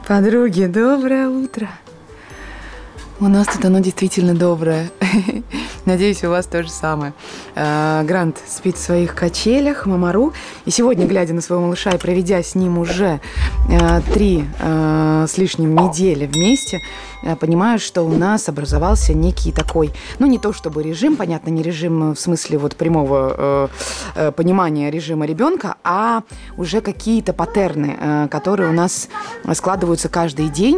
Подруги, доброе утро. У нас тут оно действительно доброе. Надеюсь, у вас то же самое. Грант спит в своих качелях, Мамару. И сегодня, глядя на своего малыша и проведя с ним уже 3 с лишним недели вместе, понимаю, что у нас образовался некий такой, ну не то чтобы режим, понятно, не режим в смысле вот прямого понимания режима ребенка, а уже какие-то паттерны, которые у нас складываются каждый день,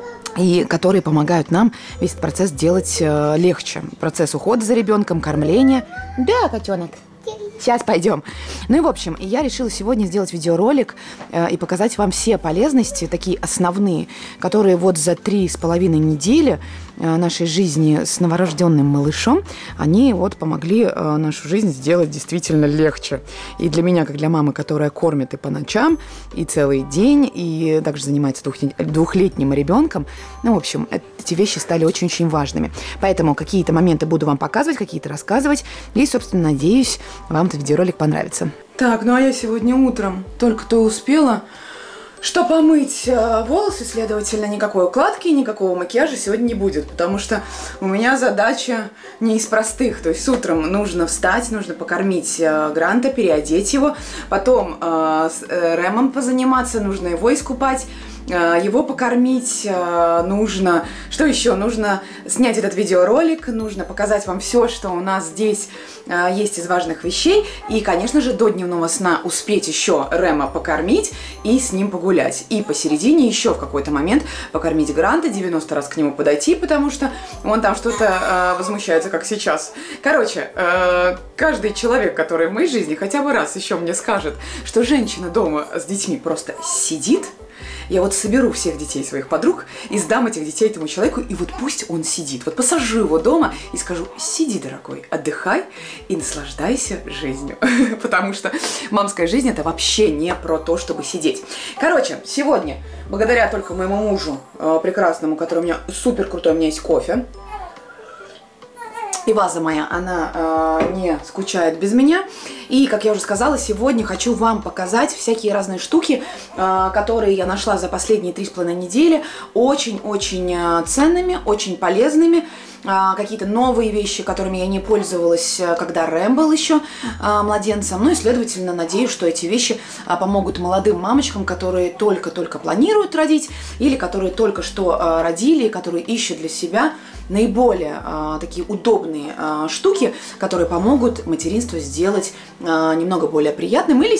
и которые помогают нам весь этот процесс делать легче. Процесс ухода за ребенком, кормления. Да, котенок. Сейчас пойдем. Ну и в общем, я решила сегодня сделать видеоролик и показать вам все полезности, такие основные, которые вот за 3,5 недели нашей жизни с новорожденным малышом, они вот помогли нашу жизнь сделать действительно легче. И для меня, как для мамы, которая кормит и по ночам, и целый день, и также занимается двухлетним ребенком, ну, в общем, эти вещи стали очень-очень важными. Поэтому какие-то моменты буду вам показывать, какие-то рассказывать, и, собственно, надеюсь, вам этот видеоролик понравится. Так, ну а я сегодня утром только-то успела, что помыть волосы, следовательно, никакой укладки, никакого макияжа сегодня не будет, потому что у меня задача не из простых. То есть с утром нужно встать, нужно покормить Гранта, переодеть его, потом с Рэмом позаниматься, нужно его искупать, его покормить, нужно... Что еще? Нужно снять этот видеоролик, нужно показать вам все, что у нас здесь есть из важных вещей. И, конечно же, до дневного сна успеть еще Рэма покормить и с ним погулять. И посередине еще в какой-то момент покормить Гранта, 90 раз к нему подойти, потому что он там что-то возмущается, как сейчас. Короче, каждый человек, который в моей жизни хотя бы раз еще мне скажет, что женщина дома с детьми просто сидит, я вот соберу всех детей своих подруг и сдам этих детей этому человеку, и вот пусть он сидит. Вот посажу его дома и скажу: сиди, дорогой, отдыхай и наслаждайся жизнью. Потому что мамская жизнь — это вообще не про то, чтобы сидеть. Короче, сегодня, благодаря только моему мужу прекрасному, который у меня супер крутой, у меня есть кофе. И ваза моя, она не скучает без меня. И, как я уже сказала, сегодня хочу вам показать всякие разные штуки, которые я нашла за последние 3,5 недели. Очень-очень ценными, очень полезными. Какие-то новые вещи, которыми я не пользовалась, когда Рэм был еще младенцем. Ну и, следовательно, надеюсь, что эти вещи помогут молодым мамочкам, которые только-только планируют родить, или которые только что родили, которые ищут для себя наиболее такие удобные штуки, которые помогут материнство сделать немного более приятным или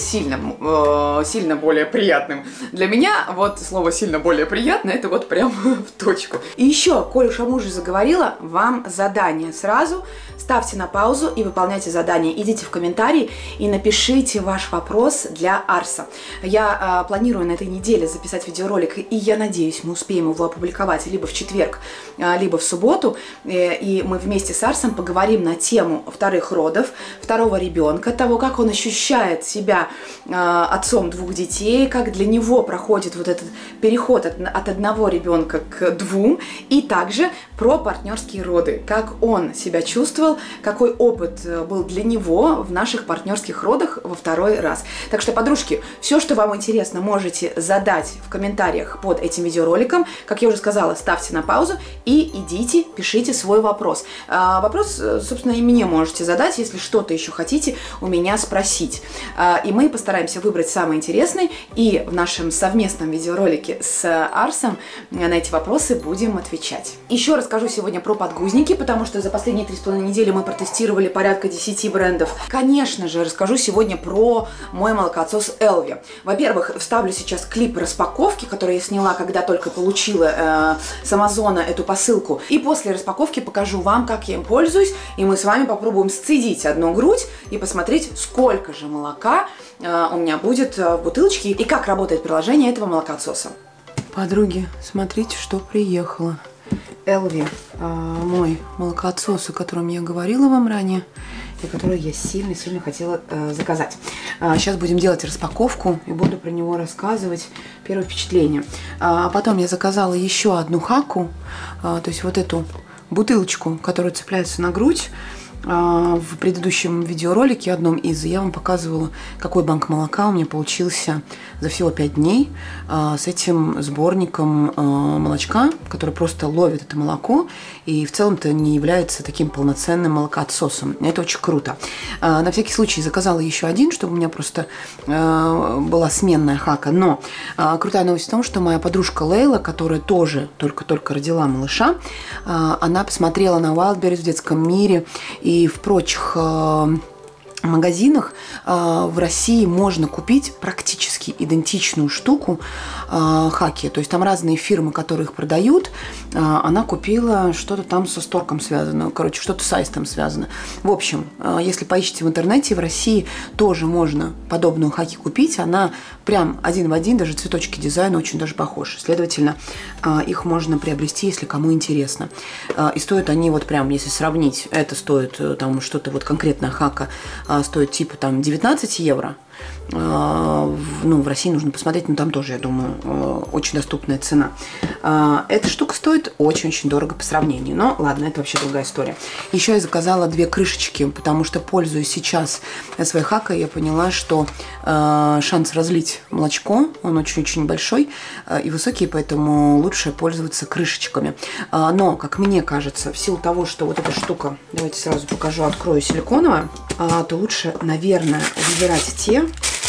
сильно более приятным. Для меня вот слово «сильно более приятно» — это вот прям в точку. И еще, коль уж о муже заговорила, вам задание сразу. Ставьте на паузу и выполняйте задание. Идите в комментарии и напишите ваш вопрос для Арса. Я планирую на этой неделе записать видеоролик, и я надеюсь, мы успеем его опубликовать либо в четверг, либо в субботу. И мы вместе с Арсом поговорим на тему вторых родов, второго ребенка, того, как он ощущает себя отцом 2 детей, как для него проходит вот этот переход от одного ребенка к 2, и также про партнерские роды, как он себя чувствовал, какой опыт был для него в наших партнерских родах во 2-й раз. Так что, подружки, все, что вам интересно, можете задать в комментариях под этим видеороликом. Как я уже сказала, ставьте на паузу и идите, пишите свой вопрос. Вопрос, собственно, и мне можете задать, если что-то еще хотите у меня спросить. И мы постараемся выбрать самый интересный, и в нашем совместном видеоролике с Арсом на эти вопросы будем отвечать. Еще расскажу сегодня про подгузники, потому что за последние 3,5 недели мы протестировали порядка 10 брендов. Конечно же, расскажу сегодня про мой молокоотсос Элви. Во-первых, вставлю сейчас клип распаковки, который я сняла, когда только получила с Амазона эту посылку. И после распаковки покажу вам, как я им пользуюсь, и мы с вами попробуем сцедить одну грудь и посмотреть, сколько же молока у меня будет в бутылочке и как работает приложение этого молокоотсоса. Подруги, смотрите, что приехало. Элви, мой молокоотсос, о котором я говорила вам ранее, и который я сильно-сильно хотела заказать. Сейчас будем делать распаковку и буду про него рассказывать первое впечатление. Потом я заказала еще одну хаку, то есть вот эту бутылочку, которая цепляется на грудь. в предыдущем видеоролике, одном из, я вам показывала, какой банк молока у меня получился за всего 5 дней с этим сборником молочка, который просто ловит это молоко и в целом-то не является таким полноценным молокоотсосом. Это очень круто. На всякий случай заказала еще один, чтобы у меня просто была сменная хака. Но крутая новость в том, что моя подружка Лейла, которая тоже только-только родила малыша, она посмотрела на Wildberries в детском мире и в прочих магазинах в России можно купить практически идентичную штуку хаки. То есть там разные фирмы, которые их продают. Она купила что-то там со Сторком связано. Короче, что-то с Аистом связано. В общем, если поищите в интернете, в России тоже можно подобную хаки купить. Она прям один в один, даже цветочки дизайна очень даже похожи. Следовательно, их можно приобрести, если кому интересно. И стоят они вот прям, если сравнить, это стоит там что-то вот конкретная хака стоит типа там 19 евро. Ну, в России нужно посмотреть, но там тоже, я думаю, очень доступная цена. Эта штука стоит очень-очень дорого по сравнению. Но ладно, это вообще другая история. Еще я заказала 2 крышечки, потому что, пользуясь сейчас своей хакой, я поняла, что шанс разлить молочко, он очень-очень большой и высокий, поэтому лучше пользоваться крышечками. Но, как мне кажется, в силу того, что вот эта штука, давайте сразу покажу, открою, силиконовая, то лучше, наверное, выбирать те,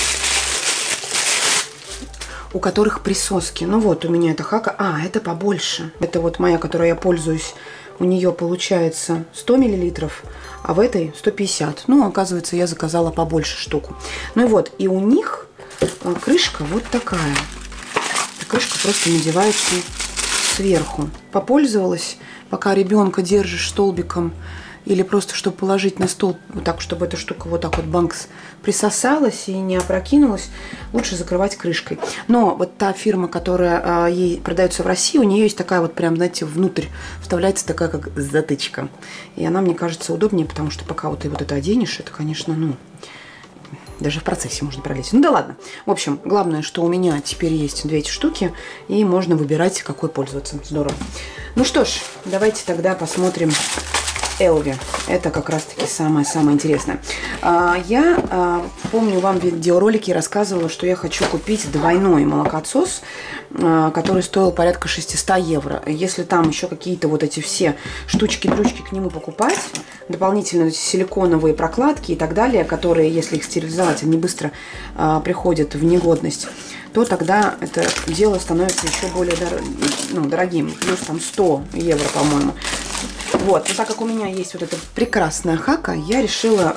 у которых присоски. Ну вот, у меня эта хака. Это побольше. Это вот моя, которой я пользуюсь. У нее получается 100 мл, а в этой 150. Ну, оказывается, я заказала побольше штуку. Ну и вот, и у них крышка вот такая. Крышка просто надевается сверху. Попользовалась, пока ребенка держишь столбиком, или просто, чтобы положить на стол, вот так, чтобы эта штука вот так вот банкс присосалась и не опрокинулась, лучше закрывать крышкой. Но вот та фирма, которая ей продается в России, у нее есть такая вот прям, знаете, внутрь вставляется такая как затычка. И она, мне кажется, удобнее, потому что пока вот ты вот это оденешь, это, конечно, ну, даже в процессе можно пролезть. Ну да ладно. В общем, главное, что у меня теперь есть 2 эти штуки, и можно выбирать, какой пользоваться. Здорово. Ну что ж, давайте тогда посмотрим Элви. Это как раз-таки самое-самое интересное. Я помню, вам в видеоролике рассказывала, что я хочу купить двойной молокоотсос, который стоил порядка 600 евро. Если там еще какие-то вот эти все штучки-дрючки к нему покупать, дополнительно эти силиконовые прокладки и так далее, которые, если их стерилизовать, они быстро приходят в негодность, то тогда это дело становится еще более дорогим. Плюс там 100 евро, по-моему. Вот, но так как у меня есть вот эта прекрасная хака, я решила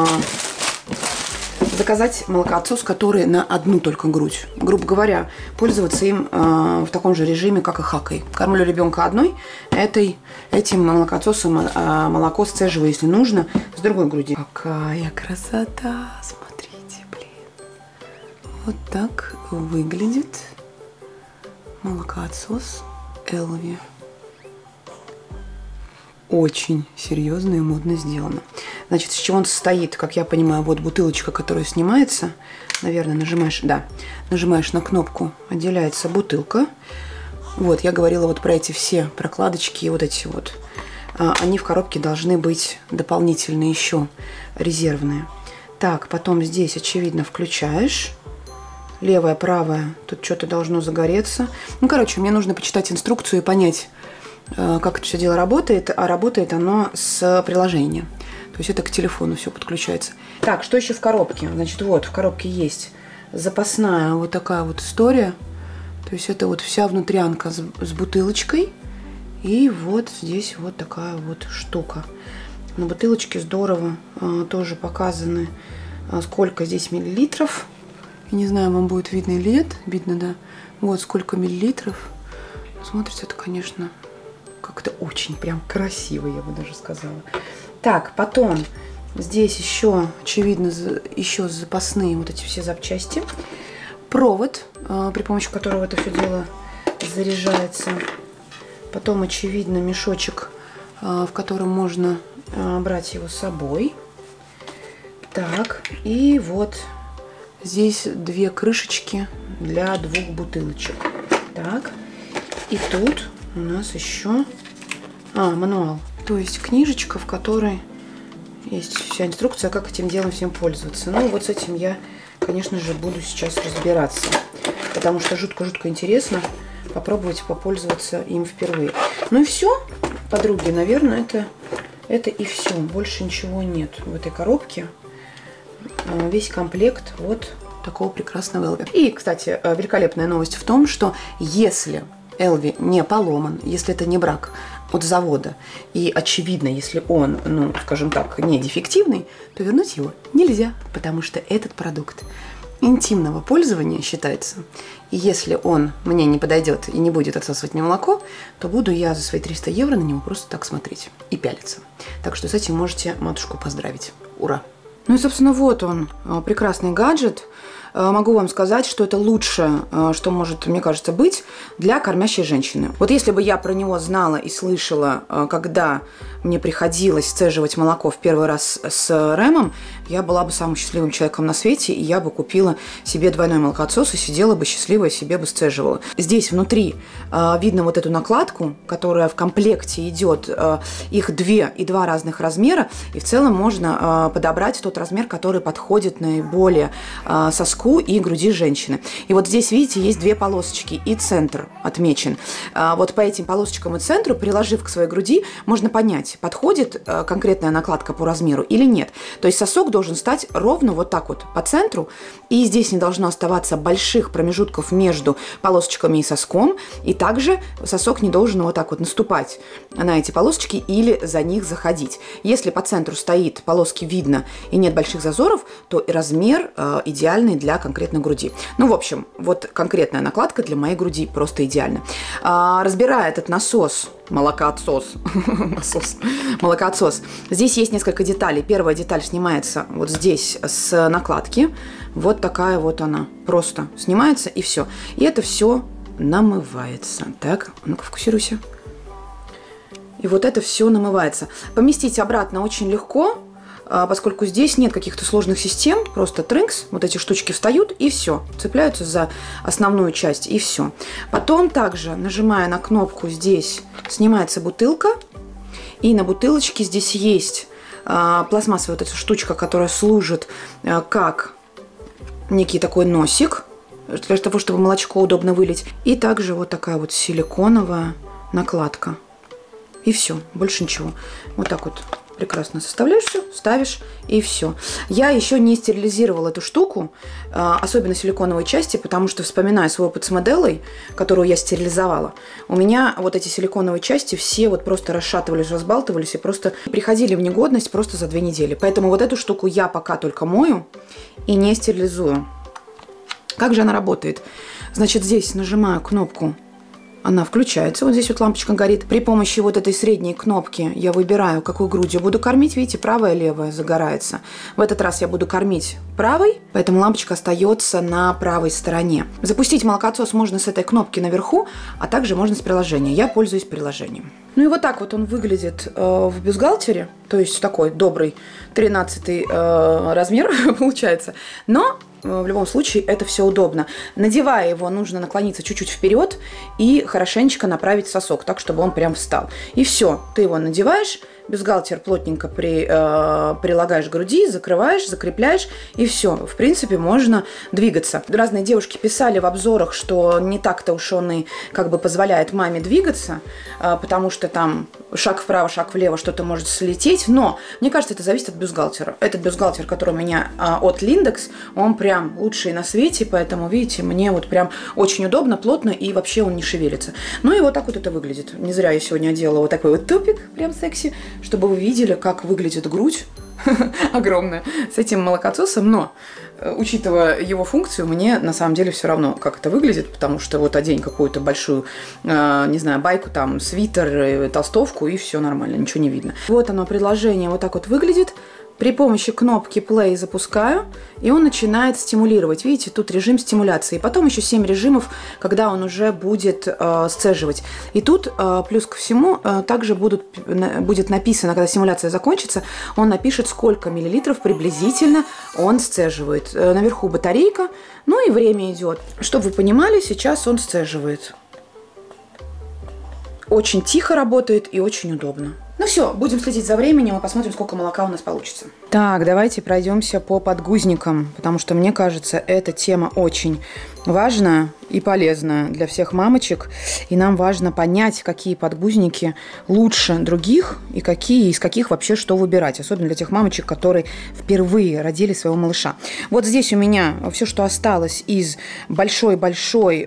заказать молокоотсос, который на одну только грудь. Грубо говоря, пользоваться им в таком же режиме, как и хакой. Кормлю ребенка одной, этим молокоотсосом молоко сцеживаю, если нужно, с другой груди. Какая красота! Смотрите, блин. Вот так выглядит молокоотсос Элви. Очень серьезно и модно сделано. Значит, с чего он состоит? Как я понимаю, вот бутылочка, которая снимается. Наверное, нажимаешь, да, нажимаешь на кнопку, отделяется бутылка. Вот, я говорила вот про эти все прокладочки, вот эти вот. Они в коробке должны быть дополнительные еще, резервные. Так, потом здесь, очевидно, включаешь. Левая, правая, тут что-то должно загореться. Ну, короче, мне нужно почитать инструкцию и понять, как это все дело работает, а работает оно с приложения. То есть это к телефону все подключается. Так, что еще в коробке? Значит, вот в коробке есть запасная вот такая вот история. То есть это вот вся внутрянка с бутылочкой. И вот здесь вот такая вот штука. На бутылочке здорово тоже показаны, сколько здесь миллилитров. Я не знаю, вам будет видно или нет. Видно, да. Вот сколько миллилитров. Смотрится это, конечно, как-то очень прям красиво, я бы даже сказала. Так, потом здесь еще, очевидно, еще запасные вот эти все запчасти. Провод, при помощи которого это все дело заряжается. Потом, очевидно, мешочек, в котором можно брать его с собой. Так, и вот здесь 2 крышечки для 2 бутылочек. Так, и тут у нас еще мануал. То есть книжечка, в которой есть вся инструкция, как этим делом всем пользоваться. Ну, вот с этим я, конечно же, буду сейчас разбираться, потому что жутко-жутко интересно попробовать попользоваться им впервые. Ну и все, подруги, наверное, это и все. Больше ничего нет в этой коробке. Весь комплект вот такого прекрасного Элви. И, кстати, великолепная новость в том, что если Элви не поломан, если это не брак от завода, и очевидно, если он, ну, скажем так, не дефективный, то вернуть его нельзя, потому что этот продукт интимного пользования считается. И если он мне не подойдет и не будет отсасывать мне молоко, то буду я за свои 300 евро на него просто так смотреть и пялиться. Так что с этим можете матушку поздравить. Ура! Ну и, собственно, вот он, прекрасный гаджет. Могу вам сказать, что это лучшее, что может, мне кажется, быть для кормящей женщины. Вот если бы я про него знала и слышала, когда мне приходилось сцеживать молоко в первый раз с Рэмом, я была бы самым счастливым человеком на свете, и я бы купила себе двойной молокоотсос и сидела бы счастливая, себе бы сцеживала. Здесь внутри видно вот эту накладку, которая в комплекте идет. Их 2 и 2 разных размера, и в целом можно подобрать тот размер, который подходит наиболее соску и груди женщины. И вот здесь, видите, есть 2 полосочки, и центр отмечен. Вот по этим полосочкам и центру, приложив к своей груди, можно понять, подходит конкретная накладка по размеру или нет. То есть сосок должен стать ровно вот так вот по центру, и здесь не должно оставаться больших промежутков между полосочками и соском, и также сосок не должен вот так вот наступать на эти полосочки или за них заходить. Если по центру стоит, полоски видно и нет больших зазоров, то и размер идеальный для конкретной груди. Ну, в общем, вот конкретная накладка для моей груди просто идеальна. Разбирая этот насос, молокоотсос, здесь есть несколько деталей. Первая деталь снимается вот здесь с накладки. Вот такая вот она. Просто снимается и все. И это все намывается. Так, ну-ка, фокусируйся. И вот это все намывается. Поместить обратно очень легко, поскольку здесь нет каких-то сложных систем, просто трынкс, вот эти штучки встают и все, цепляются за основную часть и все. Потом также, нажимая на кнопку, здесь снимается бутылка, и на бутылочке здесь есть пластмассовая вот эта штучка, которая служит как некий такой носик, для того, чтобы молочко удобно вылить, и также вот такая вот силиконовая накладка. И все, больше ничего. Вот так вот прекрасно составляешь все, ставишь и все. Я еще не стерилизировала эту штуку, особенно силиконовые части, потому что, вспоминая свой опыт с моделей, которую я стерилизовала, у меня вот эти силиконовые части все вот просто расшатывались, разбалтывались и просто приходили в негодность просто за 2 недели. Поэтому вот эту штуку я пока только мою и не стерилизую. Как же она работает? Значит, здесь нажимаю кнопку, она включается, вот здесь вот лампочка горит. При помощи вот этой средней кнопки я выбираю, какую грудь я буду кормить. Видите, правая, левая загорается. В этот раз я буду кормить правой, поэтому лампочка остается на правой стороне. Запустить молокоотсос можно с этой кнопки наверху, а также можно с приложения. Я пользуюсь приложением. Ну и вот так вот он выглядит в бюстгальтере, то есть такой добрый 13 размер получается. Но в любом случае это все удобно. Надевая его, нужно наклониться чуть-чуть вперед и хорошенечко направить сосок, так, чтобы он прям встал. И все, ты его надеваешь, бюстгальтер плотненько прилагаешь к груди, закрываешь, закрепляешь, и все. В принципе, можно двигаться. Разные девушки писали в обзорах, что не так-то уж он и как бы позволяет маме двигаться, потому что там шаг вправо, шаг влево, что-то может слететь. Но, мне кажется, это зависит от бюстгальтера. Этот бюстгальтер, который у меня от Lindex, он прям лучший на свете, поэтому, видите, мне вот прям очень удобно, плотно, и вообще он не шевелится. Ну и вот так вот это выглядит. Не зря я сегодня одела вот такой вот топик, прям секси, чтобы вы видели, как выглядит грудь огромная с этим молокоотсосом, но, учитывая его функцию, мне на самом деле все равно, как это выглядит, потому что вот одень какую-то большую, не знаю, байку, там, свитер, толстовку, и все нормально, ничего не видно. Вот оно, приложение вот так вот выглядит. При помощи кнопки Play запускаю, и он начинает стимулировать. Видите, тут режим стимуляции. Потом еще 7 режимов, когда он уже будет сцеживать. И тут, плюс ко всему, также будет написано, когда стимуляция закончится, он напишет, сколько миллилитров приблизительно он сцеживает. Наверху батарейка, ну и время идет. Чтобы вы понимали, сейчас он сцеживает. Очень тихо работает и очень удобно. Ну все, будем следить за временем и посмотрим, сколько молока у нас получится. Так, давайте пройдемся по подгузникам, потому что мне кажется, эта тема очень важная и полезная для всех мамочек. И нам важно понять, какие подгузники лучше других и из каких вообще что выбирать. Особенно для тех мамочек, которые впервые родили своего малыша. Вот здесь у меня все, что осталось из большой-большой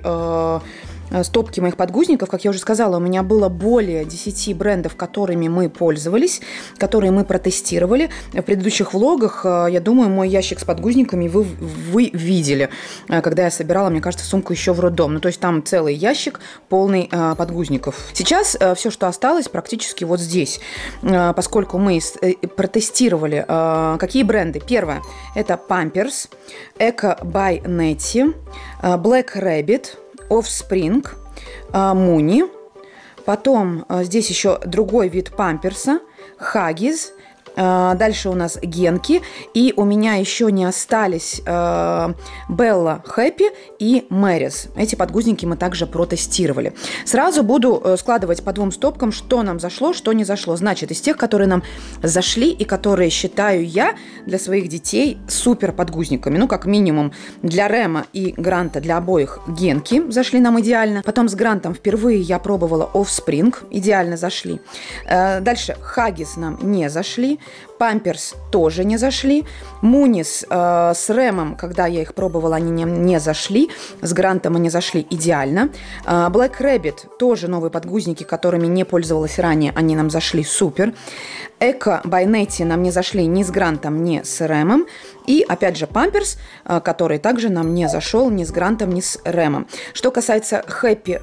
стопки моих подгузников. Как я уже сказала, у меня было более 10 брендов, которыми мы пользовались, которые мы протестировали. В предыдущих влогах, я думаю, мой ящик с подгузниками вы видели, когда я собирала, мне кажется, сумку еще в роддом. Ну, то есть там целый ящик полный подгузников. Сейчас все, что осталось, практически вот здесь, поскольку мы протестировали, какие бренды. Первое, это Pampers, Eco by Netty, Black Rabbit, Offspring, Муни. Потом здесь еще другой вид памперса, Huggies. Дальше у нас Генки. И у меня еще не остались Bella Happy и Mary's. Эти подгузники мы также протестировали. Сразу буду складывать по двум стопкам, что нам зашло, что не зашло. Значит, из тех, которые нам зашли и которые считаю я для своих детей супер подгузниками. Ну, как минимум для Рема и Гранта, для обоих Генки зашли нам идеально. Потом с Грантом впервые я пробовала Offspring. Идеально зашли. Дальше Huggies нам не зашли. Памперс тоже не зашли. Мунис с Рэмом, когда я их пробовала, они не зашли. С Грантом они зашли идеально. Black Rabbit тоже новые подгузники, которыми не пользовалась ранее, они нам зашли супер. Eco by Netty нам не зашли ни с Грантом, ни с Рэмом. И, опять же, Памперс, который также нам не зашел ни с Грантом, ни с Рэмом. Что касается Happy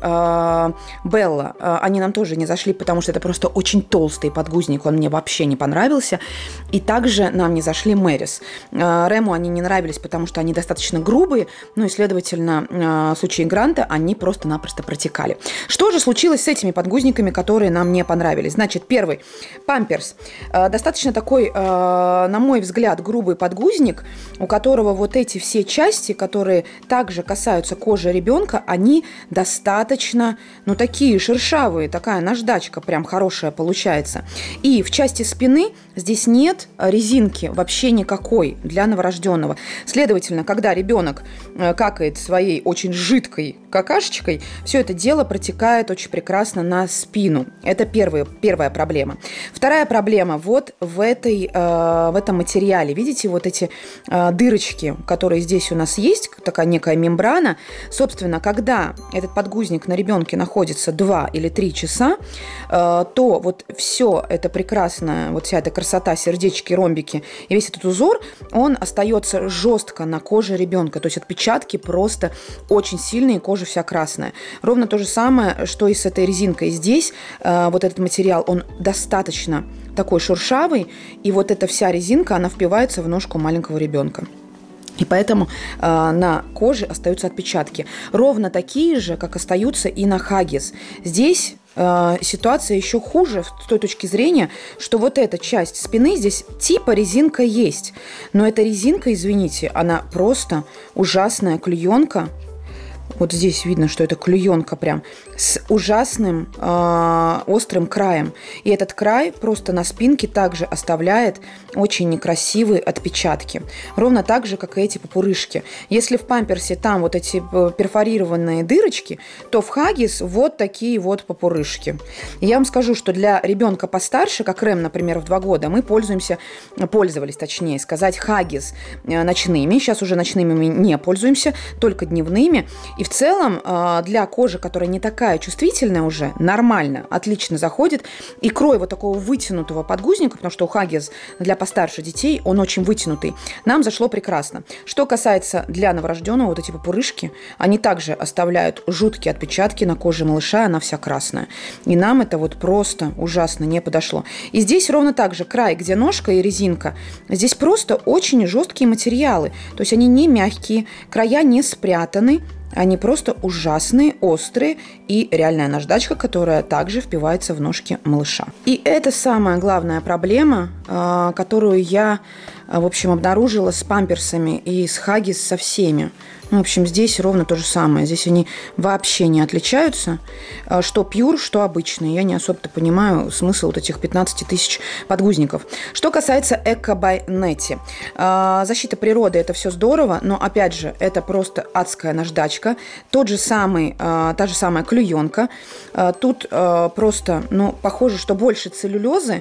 Bella, они нам тоже не зашли, потому что это просто очень толстый подгузник, он мне вообще не понравился. И также нам не зашли Mary's. Рэму они не нравились, потому что они достаточно грубые, ну и, следовательно, в случае Гранта они просто-напросто протекали. Что же случилось с этими подгузниками, которые нам не понравились? Значит, первый, Памперс. Достаточно такой, на мой взгляд, грубый подгузник, у которого вот эти все части, которые также касаются кожи ребенка, они достаточно, ну, такие шершавые, такая наждачка прям хорошая получается. И в части спины здесь нет резинки вообще никакой для новорожденного. Следовательно, когда ребенок какает своей очень жидкой какашечкой, все это дело протекает очень прекрасно на спину. Это первая проблема. Вторая проблема вот в этом материале. Видите, вот эти дырочки, которые здесь у нас есть, такая некая мембрана. Собственно, когда этот подгузник на ребенке находится 2 или 3 часа, то вот все это прекрасное, вот вся эта красота, сердечки, ромбики и весь этот узор, он остается жестко на коже ребенка. То есть отпечатки просто очень сильные, кожа вся красная. Ровно то же самое, что и с этой резинкой. Здесь вот этот материал, он достаточно такой шершавый, и вот эта вся резинка, она впивается в ножку маленького ребенка. И поэтому на коже остаются отпечатки. Ровно такие же, как остаются и на Huggies. Здесь ситуация еще хуже с той точки зрения, что вот эта часть спины, здесь типа резинка есть. Но эта резинка, извините, она просто ужасная клеенка. Вот здесь видно, что это клеенка прям с ужасным острым краем. И этот край просто на спинке также оставляет очень некрасивые отпечатки. Ровно так же, как и эти пупырышки. Если в памперсе там вот эти перфорированные дырочки, то в Huggies вот такие вот пупырышки. И я вам скажу, что для ребенка постарше, как Рэм, например, в 2 года, мы пользовались, точнее сказать, Huggies ночными. Сейчас уже ночными мы не пользуемся, только дневными. И в целом для кожи, которая не такая чувствительная уже, нормально, отлично заходит. И крой вот такого вытянутого подгузника, потому что у Huggies для постарше детей он очень вытянутый, нам зашло прекрасно. Что касается для новорожденного, вот эти пупырышки, они также оставляют жуткие отпечатки на коже малыша, она вся красная. И нам это вот просто ужасно не подошло. И здесь ровно так же край, где ножка и резинка, здесь просто очень жесткие материалы. То есть они не мягкие, края не спрятаны, они просто ужасные, острые и реальная наждачка, которая также впивается в ножки малыша. И это самая главная проблема, которую я, в общем, обнаружила с памперсами и с Huggies со всеми. Ну, в общем, здесь ровно то же самое. Здесь они вообще не отличаются. Что пьюр, что обычные. Я не особо-то понимаю смысл вот этих 15 тысяч подгузников. Что касается Eco by Netty. Защита природы – это все здорово, но, опять же, это просто адская наждачка. Та же самая клюенка. Тут просто, ну, похоже, что больше целлюлезы.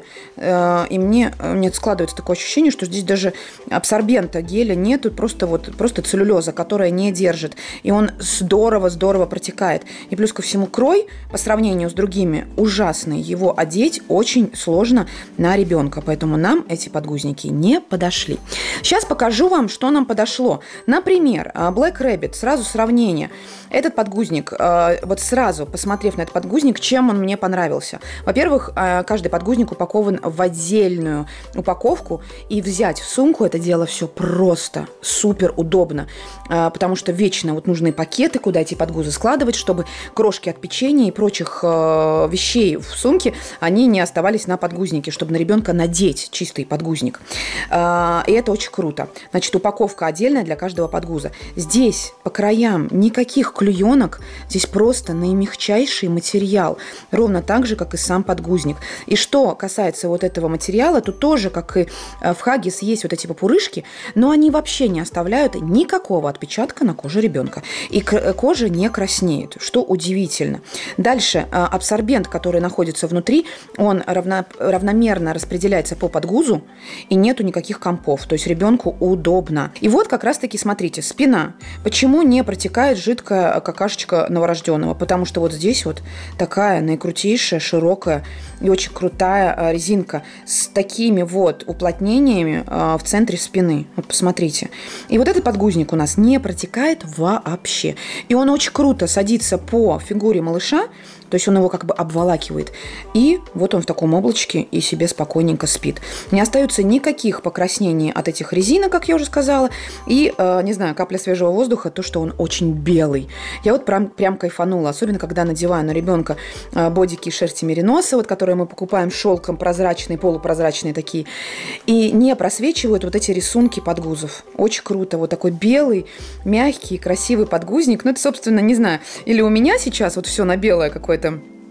И мне складывается такое ощущение, что здесь даже абсорбента геля нет. Тут просто целлюлеза, которая не держит. И он здорово протекает. И плюс ко всему крой, по сравнению с другими, ужасный. Его одеть очень сложно на ребенка. Поэтому нам эти подгузники не подошли. Сейчас покажу вам, что нам подошло. Например, Black Rabbit. Сразу сравнение. Этот подгузник, вот сразу посмотрев на этот подгузник, чем он мне понравился. Во-первых, каждый подгузник упакован в отдельную упаковку. И взять в сумку это дело все просто супер удобно. Потому что вечно вот нужны пакеты, куда эти подгузы складывать, чтобы крошки от печенья и прочих вещей в сумке, они не оставались на подгузнике, чтобы на ребенка надеть чистый подгузник. И это очень круто. Значит, упаковка отдельная для каждого подгуза. Здесь по краям никаких клюенок, здесь просто наимягчайший материал, ровно так же, как и сам подгузник. И что касается вот этого материала, то тоже, как и в Huggies, есть вот эти пупырышки, но они вообще не оставляют никакого отпечатка на коже ребенка. И кожа не краснеет, что удивительно. Дальше абсорбент, который находится внутри, он равномерно распределяется по подгузу, и нету никаких компов, то есть ребенку удобно. И вот как раз-таки, смотрите, спина. Почему не протекает жидкая какашечка новорожденного? Потому что вот здесь вот такая наикрутейшая, широкая и очень крутая резинка с такими вот уплотнениями в центре спины. Вот посмотрите. И вот этот подгузник у нас не протекает вообще. И он очень круто садится по фигуре малыша, то есть он его как бы обволакивает. И вот он в таком облачке и себе спокойненько спит. Не остается никаких покраснений от этих резинок, как я уже сказала. И, не знаю, капля свежего воздуха, то, что он очень белый. Я вот прям кайфанула. Особенно, когда надеваю на ребенка бодики шерсти мериноса, вот, которые мы покупаем шелком, прозрачные, полупрозрачные такие. И не просвечивают вот эти рисунки подгузов. Очень круто. Вот такой белый, мягкий, красивый подгузник. Ну, это, собственно, не знаю, или у меня сейчас вот все на белое какое-то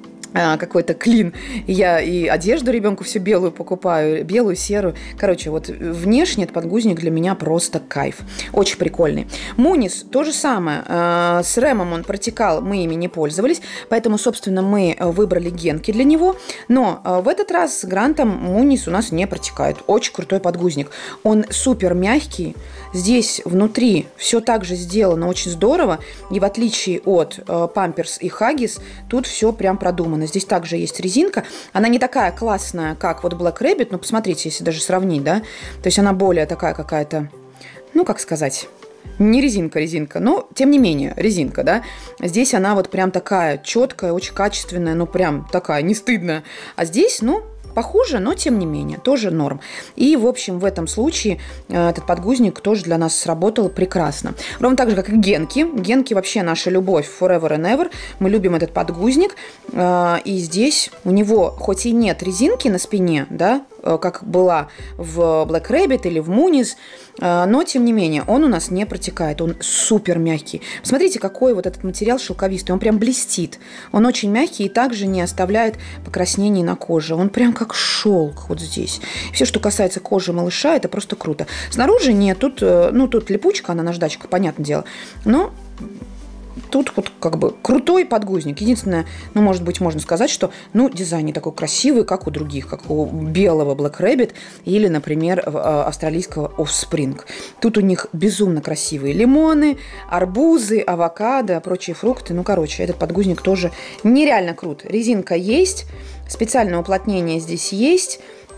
клин. Я и одежду ребенку всю белую покупаю, белую, серую. Короче, вот внешне этот подгузник для меня просто кайф. Очень прикольный. Мунис то же самое. С Рэмом он протекал, мы ими не пользовались, поэтому, собственно, мы выбрали генки для него. Но в этот раз с Грантом Мунис у нас не протекает. Очень крутой подгузник. Он супер мягкий. Здесь внутри все так же сделано очень здорово. И в отличие от Pampers и Huggies, тут все прям продумано. Здесь также есть резинка. Она не такая классная, как вот Black Rabbit. Но посмотрите, если даже сравнить, да. То есть она более такая какая-то, ну, как сказать, не резинка, но, тем не менее, резинка, да. Здесь она вот прям такая четкая, очень качественная, ну, прям такая, не стыдная. А здесь, ну, похуже, но тем не менее, тоже норм. И, в общем, в этом случае этот подгузник тоже для нас сработал прекрасно. Ровно так же, как и генки. Генки вообще наша любовь forever and ever. Мы любим этот подгузник. И здесь у него, хоть и нет резинки на спине, да, как была в Black Rabbit или в Мунис, но, тем не менее, он у нас не протекает. Он супер мягкий. Посмотрите, какой вот этот материал шелковистый. Он прям блестит. Он очень мягкий и также не оставляет покраснений на коже. Он прям как шелк вот здесь. Все, что касается кожи малыша, это просто круто. Снаружи нет. Тут липучка, она наждачка, понятное дело. Но тут вот как бы крутой подгузник. Единственное, ну, может быть, можно сказать, что, ну, дизайн не такой красивый, как у других, как у белого Black Rabbit или, например, австралийского Offspring. Тут у них безумно красивые лимоны, арбузы, авокадо, прочие фрукты. Ну, короче, этот подгузник тоже нереально крут. Резинка есть, специальное уплотнение здесь есть.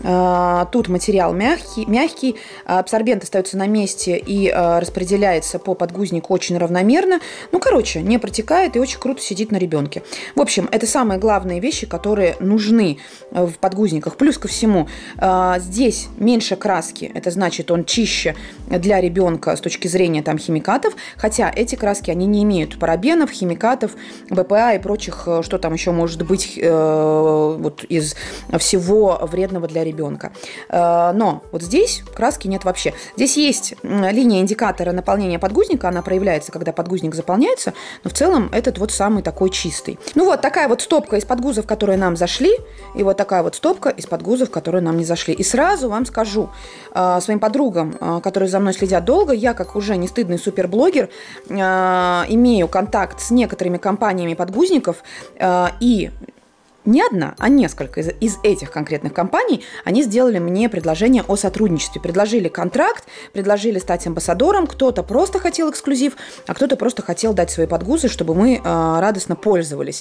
Тут материал мягкий, абсорбент остается на месте и распределяется по подгузнику очень равномерно. Ну, короче, не протекает и очень круто сидит на ребенке. В общем, это самые главные вещи, которые нужны в подгузниках. Плюс ко всему, здесь меньше краски, это значит, он чище для ребенка с точки зрения там химикатов, хотя эти краски, они не имеют парабенов, химикатов, БПА и прочих, что там еще может быть вот из всего вредного для ребенка. Но вот здесь краски нет вообще. Здесь есть линия индикатора наполнения подгузника, она проявляется, когда подгузник заполняется, но в целом этот вот самый такой чистый. Ну вот такая вот стопка из подгузов, которые нам зашли, и вот такая вот стопка из подгузов, которые нам не зашли. И сразу вам скажу своим подругам, которые за мной следят долго, я, как уже не стыдный суперблогер, имею контакт с некоторыми компаниями подгузников, и не одна, а несколько из этих конкретных компаний, они сделали мне предложение о сотрудничестве. Предложили контракт, предложили стать амбассадором. Кто-то просто хотел эксклюзив, а кто-то просто хотел дать свои подгузы, чтобы мы радостно пользовались.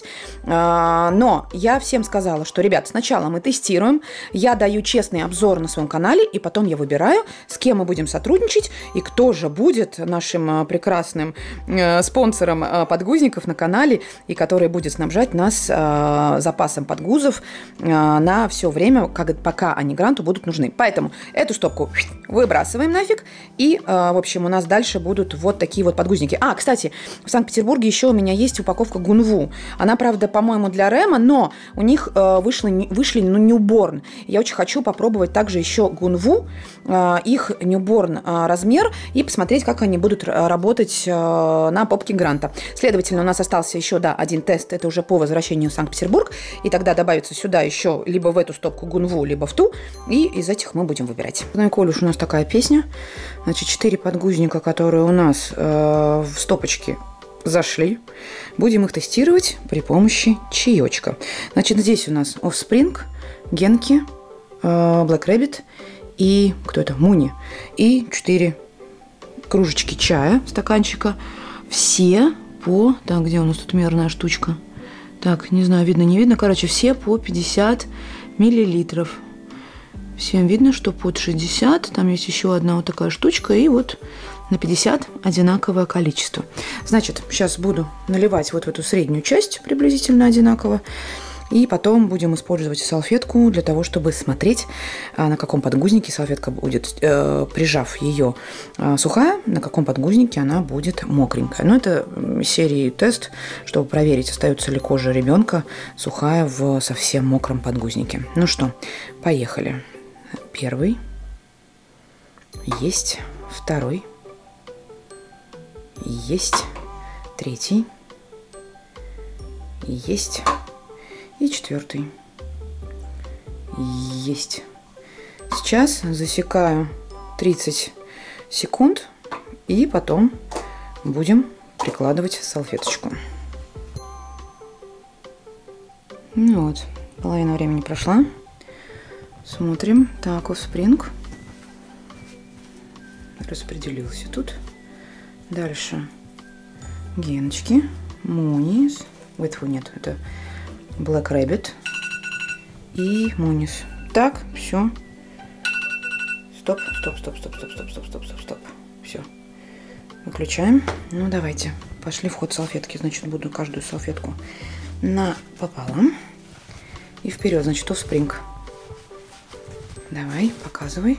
Но я всем сказала, что, ребят, сначала мы тестируем, я даю честный обзор на своем канале, и потом я выбираю, с кем мы будем сотрудничать, и кто же будет нашим прекрасным спонсором подгузников на канале, и который будет снабжать нас запасом подгузов на все время, пока они гранту будут нужны. Поэтому эту стопку выбрасываем нафиг. И, в общем, у нас дальше будут вот такие вот подгузники. Кстати, в Санкт-Петербурге еще у меня есть упаковка Гунву. Она, правда, по-моему, для Рема, но у них вышли ньюборн. Я очень хочу попробовать также еще Гунву, их ньюборн размер, и посмотреть, как они будут работать на попке гранта. Следовательно, у нас остался еще, один тест. Это уже по возвращению в Санкт-Петербург. И тогда добавится сюда еще либо в эту стопку Гунву, либо в ту. И из этих мы будем выбирать. Ну и коль уж у нас такая песня. Значит, 4 подгузника, которые у нас в стопочке зашли. Будем их тестировать при помощи чаечка. Значит, здесь у нас Offspring, Генки, Black Rabbit и кто это? Муни. И 4 кружечки чая, стаканчика. Все по... Так, где у нас тут мерная штучка? Так, не знаю, видно, не видно. Короче, все по 50 миллилитров. Всем видно, что под 60. Там есть еще одна вот такая штучка. И вот на 50 одинаковое количество. Значит, сейчас буду наливать вот в эту среднюю часть приблизительно одинаково. И потом будем использовать салфетку для того, чтобы смотреть, на каком подгузнике салфетка будет, прижав ее сухая, на каком подгузнике она будет мокренькая. Но это серии тест, чтобы проверить, остается ли кожа ребенка сухая в совсем мокром подгузнике. Ну что, поехали. Первый. Есть. Второй. Есть. Третий. Есть. И 4. Есть. Сейчас засекаю 30 секунд и потом будем прикладывать салфеточку. Ну вот, половина времени прошла. Смотрим. Так, Offspring распределился тут. Дальше Геночки, Мунис. Нет, это Black Rabbit и Мунис. Так, все. Стоп. Все. Выключаем. Ну, давайте. Пошли в ход салфетки. Значит, буду каждую салфетку напополам. И вперед. Значит, Offspring. Давай, показывай.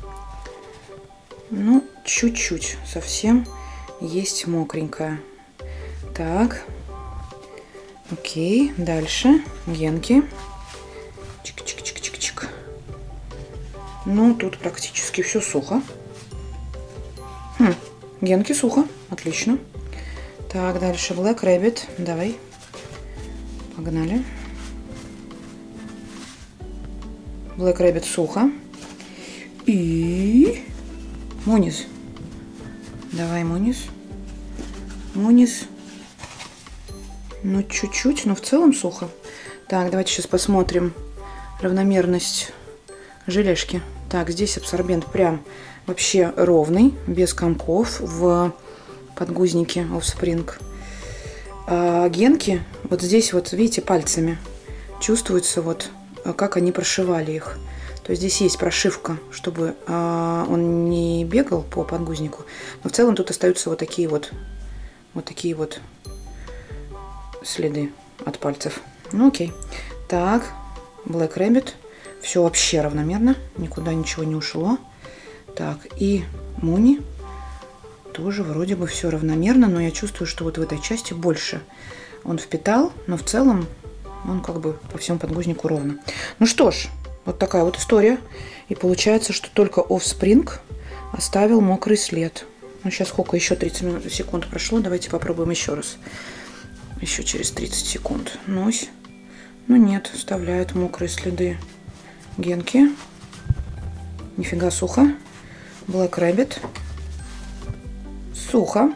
Ну, чуть-чуть. Совсем есть мокренькая. Так. Окей, дальше Генки. Чик-чик-чик-чик-чик. Ну, тут практически все сухо. Генки сухо, отлично. Так, дальше Black Rabbit. Давай. Погнали. Black Rabbit сухо. И Мунис. Давай, Мунис. Мунис. Ну, чуть-чуть, но в целом сухо. Так, давайте сейчас посмотрим равномерность желешки. Так, здесь абсорбент прям вообще ровный, без комков в подгузнике Offspring. А Генки, вот здесь вот, видите, пальцами чувствуется вот, как они прошивали их. То есть здесь есть прошивка, чтобы он не бегал по подгузнику. Но в целом тут остаются вот такие вот следы от пальцев. Ну, окей. Так, Black Rabbit. Все вообще равномерно. Никуда ничего не ушло. Так, и Муни. Тоже вроде бы все равномерно, но я чувствую, что вот в этой части больше он впитал, но в целом он как бы по всему подгузнику ровно. Ну что ж, вот такая вот история. И получается, что только Offspring оставил мокрый след. Ну сейчас сколько? Еще 30 секунд прошло. Давайте попробуем еще раз. Еще через 30 секунд. Ну нет, оставляет мокрые следы Генки. Нифига сухо. Black Rabbit. Сухо.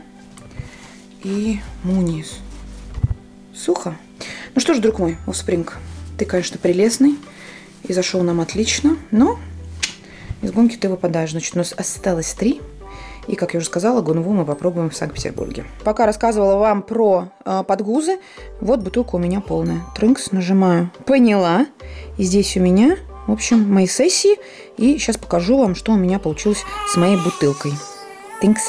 И Мунис. Сухо. Ну что ж, друг мой, Offspring, ты, конечно, прелестный. И зашел нам отлично. Но из гонки ты выпадаешь. Значит, у нас осталось 3. И, как я уже сказала, Гунву мы попробуем в Санкт-Петербурге. Пока рассказывала вам про подгузы, вот бутылка у меня полная. Трынкс, нажимаю. Поняла. И здесь у меня, в общем, мои сессии. И сейчас покажу вам, что у меня получилось с моей бутылкой. Тынкс.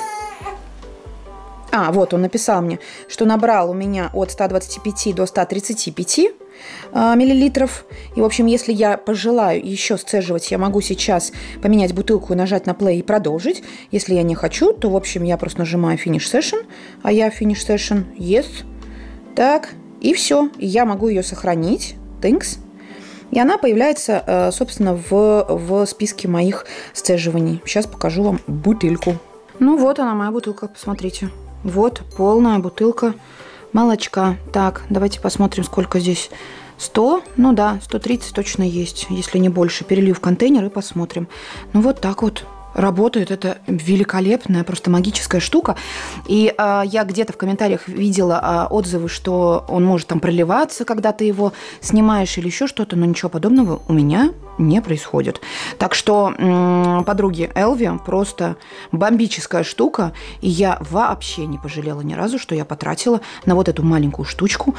А, вот он написал мне, что набрал у меня от 125 до 135 миллилитров. И, в общем, если я пожелаю еще сцеживать, я могу сейчас поменять бутылку и нажать на play и продолжить. Если я не хочу, то, в общем, я просто нажимаю Finish Session, а я Finish Session, Yes. Так, и все. И я могу ее сохранить. Thanks. И она появляется, собственно, в списке моих сцеживаний. Сейчас покажу вам бутылку. Ну вот она, моя бутылка, посмотрите. Вот полная бутылка молочка. Так, давайте посмотрим, сколько здесь. 100, ну да, 130 точно есть, если не больше. Перелью в контейнер и посмотрим. Ну вот так вот работает. Это великолепная, просто магическая штука. И я где-то в комментариях видела отзывы, что он может там проливаться, когда ты его снимаешь или еще что-то, но ничего подобного у меня не происходит. Так что, подруги, Элви просто бомбическая штука, и я вообще не пожалела ни разу, что я потратила на вот эту маленькую штучку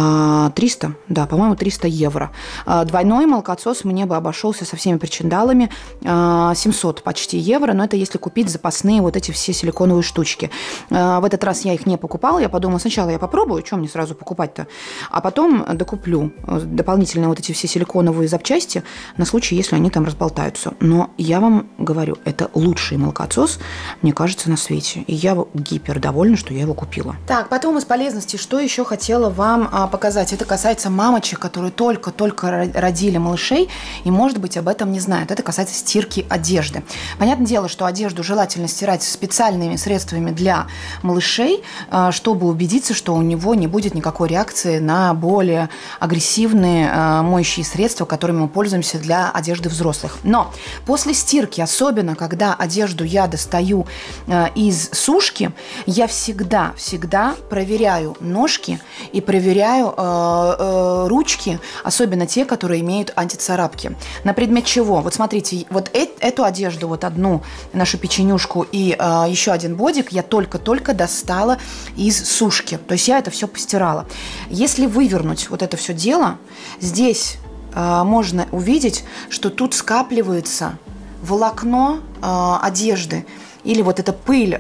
300, да, по-моему, 300 евро. Двойной молокосос мне бы обошелся со всеми причиндалами 700 почти евро, но это если купить запасные вот эти все силиконовые штучки. В этот раз я их не покупала, я подумала, сначала я попробую, что мне сразу покупать-то, а потом докуплю дополнительные вот эти все силиконовые запчасти, на случай, если они там разболтаются. Но я вам говорю, это лучший молокосос, мне кажется, на свете. И я гипер довольна, что я его купила. Так, потом из полезности, что еще хотела вам показать. Это касается мамочек, которые только-только родили малышей и, может быть, об этом не знают. Это касается стирки одежды. Понятное дело, что одежду желательно стирать специальными средствами для малышей, чтобы убедиться, что у него не будет никакой реакции на более агрессивные моющие средства, которыми мы пользуемся для одежды взрослых. Но после стирки, особенно когда одежду я достаю из сушки, я всегда проверяю ножки и проверяю ручки, особенно те, которые имеют антицарапки. На предмет чего? Вот смотрите, вот эту одежду, вот одну нашу печенюшку и еще один бодик я только-только достала из сушки. То есть я это все постирала. Если вывернуть вот это все дело, здесь можно увидеть, что тут скапливается волокно одежды или вот эта пыль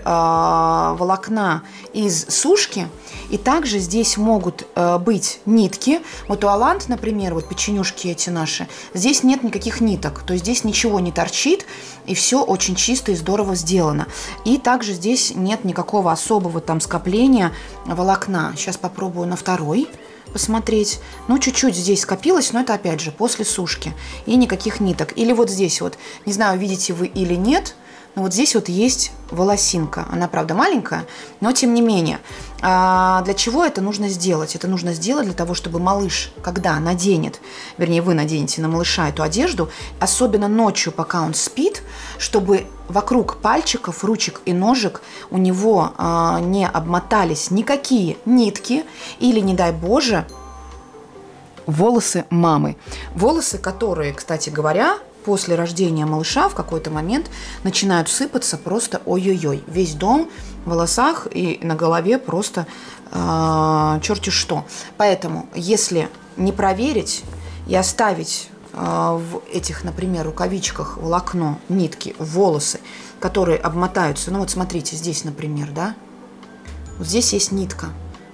волокна из сушки. И также здесь могут быть нитки. Вот у Алант, например, вот печенюшки эти наши, здесь нет никаких ниток. То есть здесь ничего не торчит, и все очень чисто и здорово сделано. И также здесь нет никакого особого там скопления волокна. Сейчас попробую на второй посмотреть. Ну, чуть-чуть здесь скопилось, но это, опять же, после сушки. И никаких ниток. Или вот здесь вот, не знаю, видите вы или нет, но вот здесь вот есть волосинка. Она, правда, маленькая, но тем не менее. Для чего это нужно сделать? Это нужно сделать для того, чтобы малыш, когда наденет, вернее, вы наденете на малыша эту одежду, особенно ночью, пока он спит, чтобы вокруг пальчиков, ручек и ножек у него не обмотались никакие нитки или, не дай Боже, волосы мамы. Волосы, которые, кстати говоря, после рождения малыша в какой-то момент начинают сыпаться просто ой-ой-ой. Весь дом в волосах и на голове просто черти что. Поэтому, если не проверить и оставить в этих, например, рукавичках волокно, нитки, волосы, которые обмотаются, ну вот смотрите, здесь, например, да, вот здесь есть нитка.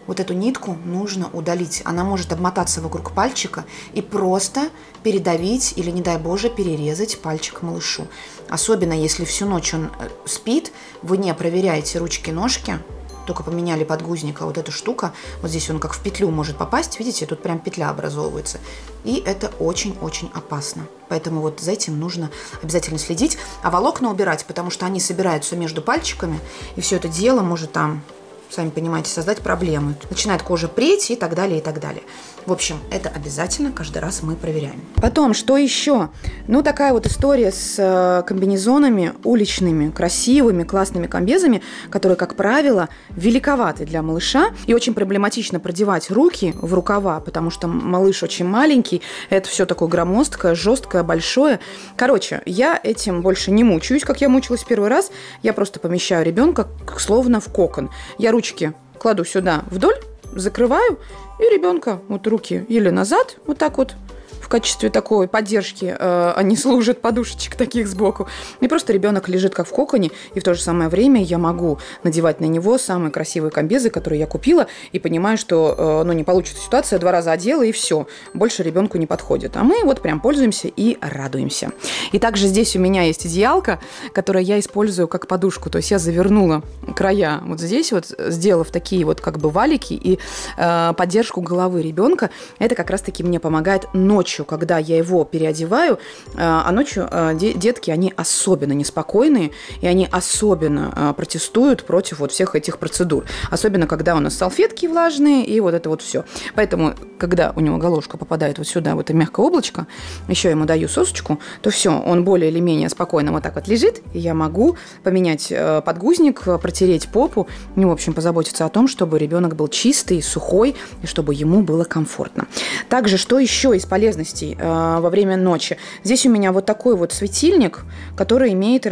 вот эту нитку нужно удалить. Она может обмотаться вокруг пальчика и просто передавить или, не дай Боже, перерезать пальчик малышу. Особенно если всю ночь он спит, вы не проверяете ручки-ножки, только поменяли подгузник, а вот эта штука, вот здесь он как в петлю может попасть, видите, тут прям петля образовывается. И это очень-очень опасно. Поэтому вот за этим нужно обязательно следить. А волокна убирать, потому что они собираются между пальчиками, и все это дело может там, сами понимаете, создать проблемы. Начинает кожа преть и так далее, и так далее. В общем, это обязательно каждый раз мы проверяем. Потом, что еще? Ну, такая вот история с комбинезонами уличными, красивыми, классными комбезами, которые, как правило, великоваты для малыша. И очень проблематично продевать руки в рукава, потому что малыш очень маленький. Это все такое громоздкое, жесткое, большое. Короче, я этим больше не мучаюсь, как я мучилась в первый раз. Я просто помещаю ребенка словно в кокон. Я ручки кладу сюда вдоль, закрываю, и ребенка вот руки или назад, вот так вот, в качестве такой поддержки они служат, подушечек таких сбоку. И просто ребенок лежит как в коконе, и в то же самое время я могу надевать на него самые красивые комбезы, которые я купила, и понимаю, что не получится ситуация, 2 раза одела, и все, больше ребенку не подходит. А мы вот прям пользуемся и радуемся. И также здесь у меня есть одеялка, которую я использую как подушку, то есть я завернула края вот здесь вот, сделав такие вот как бы валики и поддержку головы ребенка. Это как раз-таки мне помогает ночью, когда я его переодеваю, а ночью детки, они особенно неспокойные, и они особенно протестуют против вот всех этих процедур. Особенно, когда у нас салфетки влажные, и вот это вот все. Поэтому, когда у него головушка попадает вот сюда, в это мягкое облачко, еще ему даю сосочку, то все, он более или менее спокойно вот так вот лежит, и я могу поменять подгузник, протереть попу, в общем, позаботиться о том, чтобы ребенок был чистый, сухой, и чтобы ему было комфортно. Также, что еще из полезностей во время ночи? Здесь у меня вот такой вот светильник, который имеет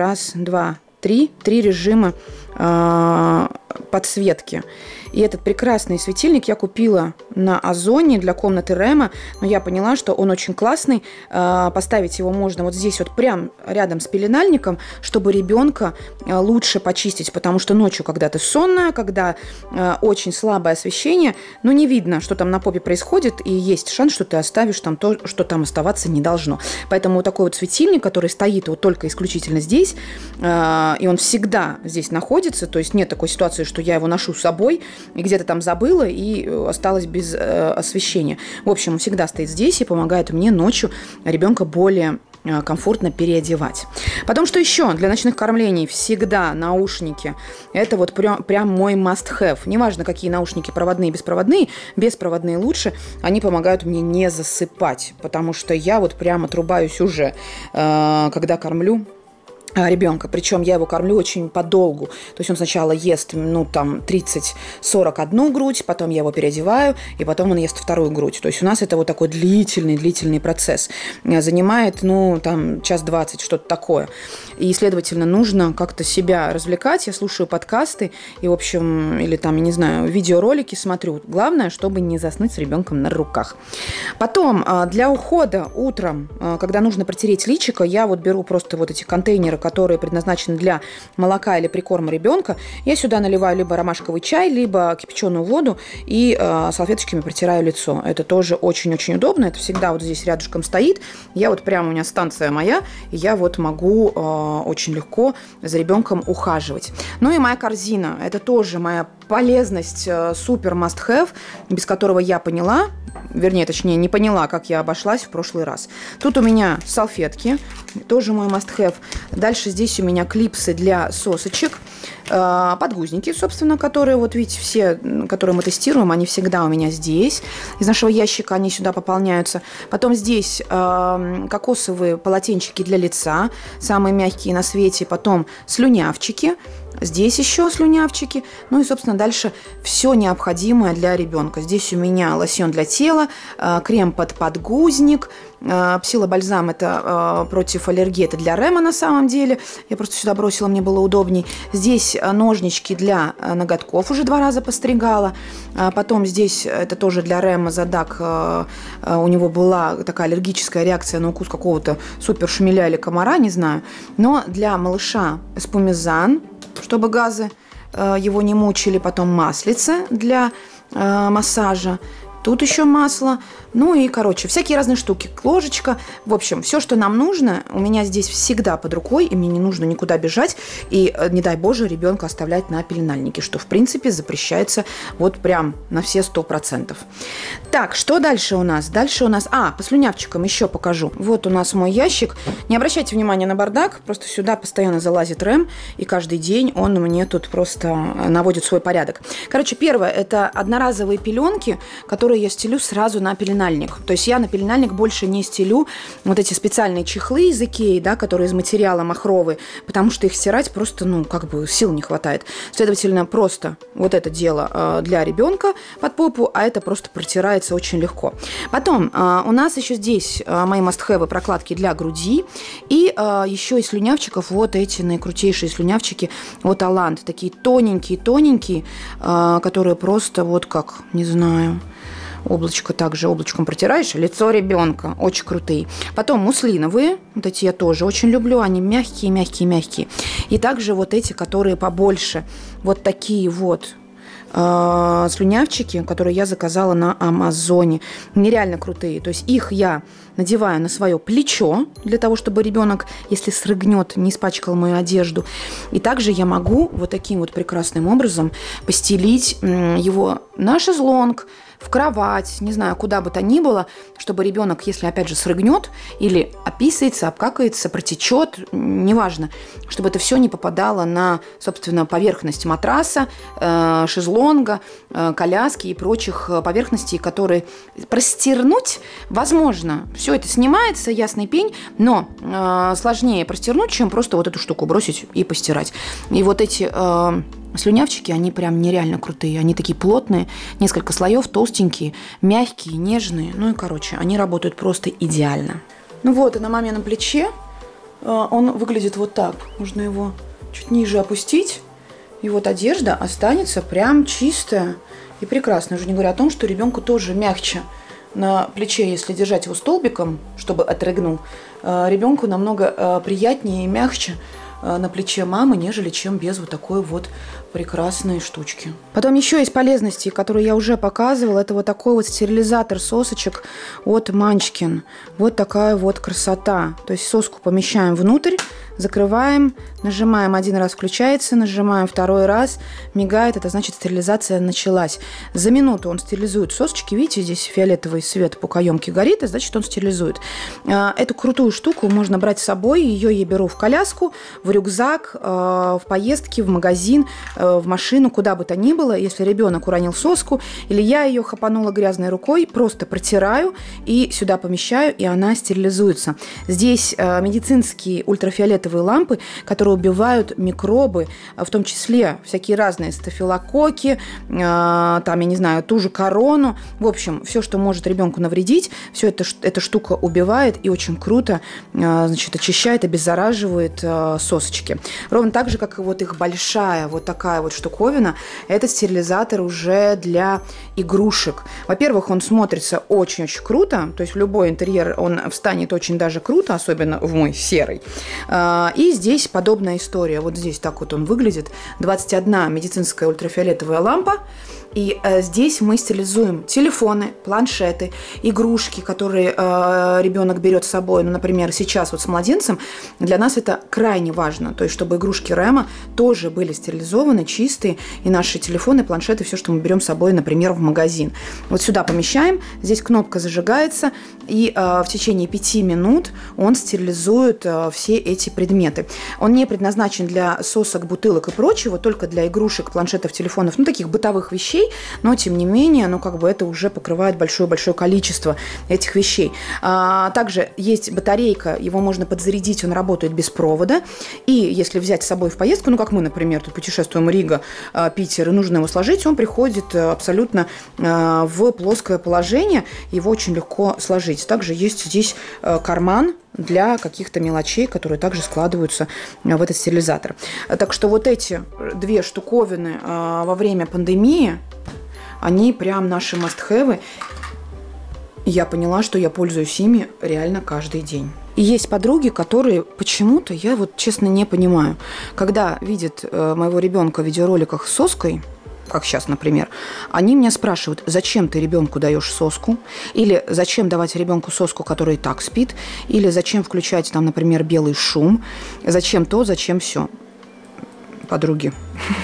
три режима подсветки. И этот прекрасный светильник я купила на Озоне для комнаты Рема, но я поняла, что он очень классный. Поставить его можно вот здесь вот прям рядом с пеленальником, чтобы ребенка лучше почистить, потому что ночью, когда ты сонная, когда очень слабое освещение, не видно, что там на попе происходит, и есть шанс, что ты оставишь там то, что там оставаться не должно. Поэтому вот такой вот светильник, который стоит вот только исключительно здесь, и он всегда здесь находится, то есть нет такой ситуации, что я его ношу с собой, и где-то там забыла и осталась без освещения. В общем, он всегда стоит здесь и помогает мне ночью ребенка более комфортно переодевать. Потом, что еще? Для ночных кормлений всегда наушники. Это вот прям мой must-have. Неважно, какие наушники, проводные, беспроводные. Беспроводные лучше. Они помогают мне не засыпать, потому что я вот прям отрубаюсь уже, когда кормлю ребенка. Причем я его кормлю очень подолгу. То есть он сначала ест, 30-41 грудь, потом я его переодеваю, и потом он ест вторую грудь. То есть у нас это вот такой длительный процесс. Занимает, час 20, что-то такое. И, следовательно, нужно как-то себя развлекать. Я слушаю подкасты и, в общем, или там, я не знаю, видеоролики смотрю. Главное, чтобы не заснуть с ребенком на руках. Потом, для ухода утром, когда нужно протереть личико, я вот беру просто вот эти контейнеры, которые предназначены для молока или прикорма ребенка. Я сюда наливаю либо ромашковый чай, либо кипяченую воду и салфеточками протираю лицо. Это тоже очень-очень удобно. Это всегда вот здесь рядышком стоит. Я вот прямо, у меня станция моя, и я вот могу очень легко за ребенком ухаживать. Ну и моя корзина. Это тоже моя полезность, супер must-have, без которого я поняла, точнее, не поняла, как я обошлась в прошлый раз. Тут у меня салфетки, тоже мой must-have. Дальше здесь у меня клипсы для сосочек, подгузники, собственно, которые, вот видите, все, которые мы тестируем, они всегда у меня здесь. Из нашего ящика они сюда пополняются. Потом здесь кокосовые полотенчики для лица, самые мягкие на свете. Потом слюнявчики. Здесь еще слюнявчики. Ну и, собственно, дальше все необходимое для ребенка. Здесь у меня лосьон для тела, крем под подгузник, псилобальзам это против аллергии, это для Рема на самом деле. Я просто сюда бросила, мне было удобней. Здесь ножнички для ноготков, уже 2 раза постригала. Потом здесь это тоже для Рема задак. У него была такая аллергическая реакция на укус какого-то супер шмеля или комара, не знаю. Но для малыша эспумизан, чтобы газы его не мучили. Потом маслице для массажа. Тут еще масло. Ну и, короче, всякие разные штуки. Ложечка. В общем, все, что нам нужно, у меня здесь всегда под рукой, и мне не нужно никуда бежать. И, не дай Боже, ребенка оставлять на пеленальнике, что, в принципе, запрещается вот прям на все 100%. Так, что дальше у нас? Дальше у нас... по слюнявчикам еще покажу. Вот у нас мой ящик. Не обращайте внимания на бардак, просто сюда постоянно залазит Рэм, и каждый день он мне тут просто наводит свой порядок. Короче, первое, это одноразовые пеленки, которые я стелю сразу на пеленальник. То есть я на пеленальник больше не стелю вот эти специальные чехлы из Икеи, да, которые из материала махровый, потому что их стирать просто, сил не хватает. Следовательно, просто вот это дело для ребенка под попу, а это просто протирается очень легко. Потом у нас еще здесь мои must-have прокладки для груди, и еще из слюнявчиков вот эти наикрутейшие слюнявчики от Аланд, такие тоненькие, которые просто вот как, не знаю... Облачко также облачком протираешь, лицо ребенка. Очень крутые. Потом муслиновые. Вот эти я тоже очень люблю. Они мягкие. И также вот эти, которые побольше. Вот такие вот слюнявчики, которые я заказала на Амазоне. Нереально крутые. То есть их я надеваю на свое плечо, для того, чтобы ребенок, если срыгнет, не испачкал мою одежду. И также я могу вот таким вот прекрасным образом постелить его на шезлонг, в кровать, не знаю, куда бы то ни было, чтобы ребенок, если опять же срыгнет или описается, обкакается, протечет, неважно, чтобы это все не попадало на, собственно, поверхность матраса, шезлонга, коляски и прочих поверхностей, которые простернуть возможно. Все это снимается, ясный пень, но сложнее простернуть, чем просто вот эту штуку бросить и постирать. И вот эти... слюнявчики, они прям нереально крутые. Они такие плотные, несколько слоев, толстенькие, мягкие, нежные. Ну и, короче, они работают просто идеально. Ну вот, и на мамином плече он выглядит вот так. Можно его чуть ниже опустить. И вот одежда останется прям чистая и прекрасная. Уже не говоря о том, что ребенку тоже мягче на плече, если держать его столбиком, чтобы отрыгнул. Ребенку намного приятнее и мягче на плече мамы, нежели чем без вот такой вот прекрасной штучки. Потом еще из полезностей, которые я уже показывала, это вот такой вот стерилизатор сосочек от Munchkin. Вот такая вот красота. То есть соску помещаем внутрь, закрываем, нажимаем один раз, включается, нажимаем второй раз, мигает, это значит стерилизация началась. За минуту он стерилизует сосочки, видите, здесь фиолетовый свет по каемке горит, и значит он стерилизует. Эту крутую штуку можно брать с собой, ее я беру в коляску, в рюкзак, в поездки, в магазин, в машину, куда бы то ни было. Если ребенок уронил соску, или я ее хапанула грязной рукой, просто протираю и сюда помещаю, и она стерилизуется. Здесь медицинские ультрафиолетовые лампы, которые убивают микробы, в том числе всякие разные стафилококки, там, я не знаю, ту же корону. В общем, все, что может ребенку навредить, все это, эта штука убивает и очень круто, значит, очищает, обеззараживает сосочки. Ровно так же, как и вот их большая вот такая вот штуковина, это стерилизатор уже для игрушек. Во-первых, он смотрится очень-очень круто, то есть в любой интерьер он встанет очень даже круто, особенно в мой серый. И здесь подобная история. Вот здесь так вот он выглядит. 21 медицинская ультрафиолетовая лампа. И здесь мы стерилизуем телефоны, планшеты, игрушки, которые ребенок берет с собой. Ну, например, сейчас вот с младенцем для нас это крайне важно. То есть, чтобы игрушки Рэма тоже были стерилизованы, чистые. И наши телефоны, планшеты, все, что мы берем с собой, например, в магазин. Вот сюда помещаем. Здесь кнопка зажигается. И в течение 5 минут он стерилизует все эти предметы. Он не предназначен для сосок, бутылок и прочего, только для игрушек, планшетов, телефонов, ну, таких бытовых вещей. Но, тем не менее, ну, как бы это уже покрывает большое-большое количество этих вещей. Также есть батарейка, его можно подзарядить, он работает без провода. И если взять с собой в поездку, ну, как мы, например, тут путешествуем Рига, Питер, и нужно его сложить, он приходит абсолютно в плоское положение, его очень легко сложить. Также есть здесь карман для каких-то мелочей, которые также складываются в этот стерилизатор. Так что вот эти две штуковины во время пандемии, они прям наши must-have. Я поняла, что я пользуюсь ими реально каждый день. И есть подруги, которые почему-то, я вот честно не понимаю, когда видят моего ребенка в видеороликах с соской, как сейчас, например, они меня спрашивают, зачем ты ребенку даешь соску, или зачем давать ребенку соску, который и так спит, или зачем включать там, например, белый шум, зачем то, зачем все. Подруги.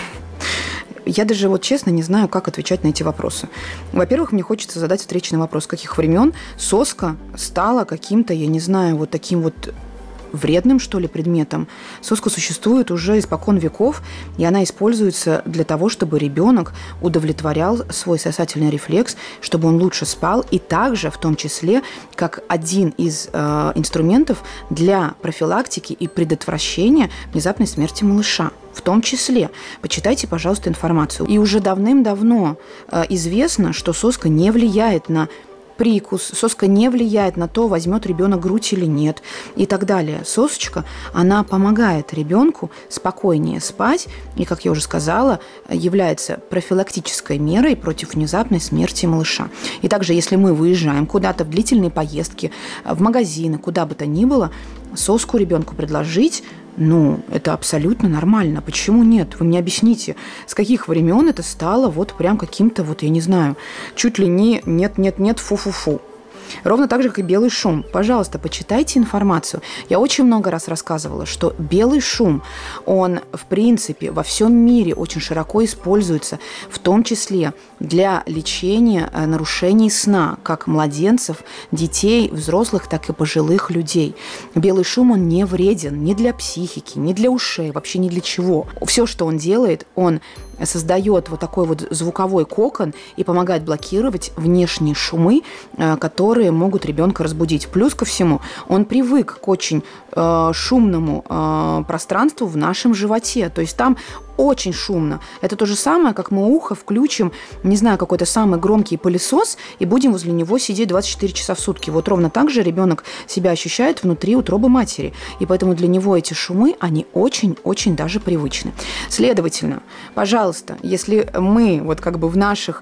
Я даже вот честно не знаю, как отвечать на эти вопросы. Во-первых, мне хочется задать встречный вопрос, с каких времен соска стала каким-то, я не знаю, вот таким вот вредным, что ли, предметом. Соска существует уже испокон веков, и она используется для того, чтобы ребенок удовлетворял свой сосательный рефлекс, чтобы он лучше спал, и также, в том числе, как один из инструментов для профилактики и предотвращения внезапной смерти малыша. В том числе, почитайте, пожалуйста, информацию. И уже давным-давно известно, что соска не влияет на прикус, соска не влияет на то, возьмет ребенок грудь или нет и так далее. Сосочка, она помогает ребенку спокойнее спать и, как я уже сказала, является профилактической мерой против внезапной смерти малыша. И также, если мы выезжаем куда-то в длительные поездки, в магазины, куда бы то ни было, соску ребенку предложить, ну, это абсолютно нормально. Почему нет? Вы мне объясните, с каких времен это стало вот прям каким-то, вот я не знаю, чуть ли не нет-нет-нет, фу-фу-фу. Ровно так же, как и белый шум. Пожалуйста, почитайте информацию. Я очень много раз рассказывала, что белый шум, он, в принципе, во всем мире очень широко используется, в том числе для лечения нарушений сна, как младенцев, детей, взрослых, так и пожилых людей. Белый шум, он не вреден ни для психики, ни для ушей, вообще ни для чего. Все, что он делает, он создает вот такой вот звуковой кокон и помогает блокировать внешние шумы, которые могут ребенка разбудить. Плюс ко всему, он привык к очень шумному пространству в нашем животе. То есть там очень шумно. Это то же самое, как мы ухо включим, не знаю, какой-то самый громкий пылесос и будем возле него сидеть 24 часа в сутки. Вот ровно так же ребенок себя ощущает внутри утробы матери. И поэтому для него эти шумы, они очень-очень даже привычны. Следовательно, пожалуйста, если мы вот как бы в наших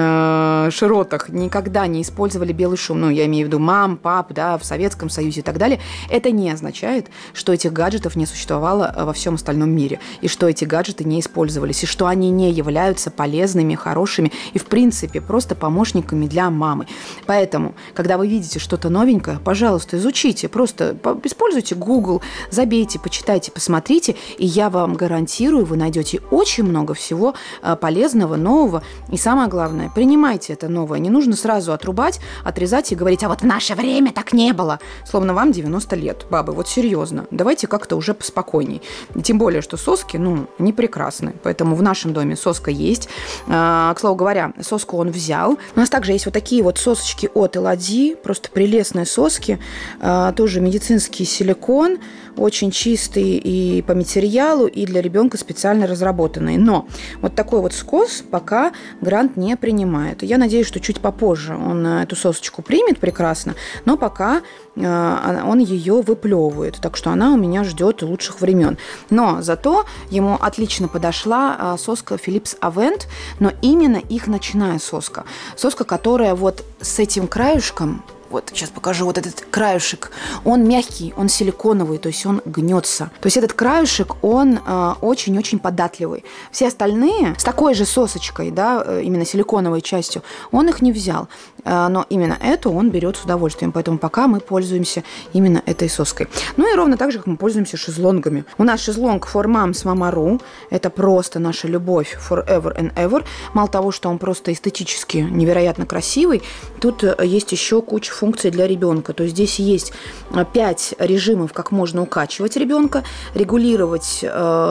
широтах никогда не использовали белый шум, ну, я имею в виду мам, пап, да, в Советском Союзе и так далее, это не означает, что этих гаджетов не существовало во всем остальном мире, и что эти гаджеты не использовались, и что они не являются полезными, хорошими и, в принципе, просто помощниками для мамы. Поэтому, когда вы видите что-то новенькое, пожалуйста, изучите, просто используйте Google, забейте, почитайте, посмотрите, и я вам гарантирую, вы найдете очень много всего полезного, нового, и самое главное, принимайте это новое. Не нужно сразу отрубать, отрезать и говорить, а вот в наше время так не было, словно вам 90 лет, бабы, вот серьезно, давайте как-то уже поспокойней. Тем более, что соски, ну, не прекрасны. Поэтому в нашем доме соска есть. К слову говоря, соску он взял. У нас также есть вот такие вот сосочки от Элоди, просто прелестные соски, тоже медицинский силикон, очень чистый и по материалу, и для ребенка специально разработанный. Но вот такой вот скос пока грант не принимает. Я надеюсь, что чуть попозже он эту сосочку примет прекрасно, но пока он ее выплевывает. Так что она у меня ждет лучших времен. Но зато ему отлично подошла соска Philips Avent, но именно их ночная соска. Соска, которая вот с этим краюшком, вот сейчас покажу, вот этот краюшек, он мягкий, он силиконовый, то есть он гнется. То есть этот краюшек, он очень-очень податливый. Все остальные с такой же сосочкой, да, именно силиконовой частью, он их не взял. Но именно эту он берет с удовольствием. Поэтому пока мы пользуемся именно этой соской. Ну и ровно так же, как мы пользуемся шезлонгами. У нас шезлонг For Moms Mamaru. Это просто наша любовь forever and ever. Мало того, что он просто эстетически невероятно красивый, тут есть еще куча функций для ребенка. То есть здесь есть 5 режимов, как можно укачивать ребенка, регулировать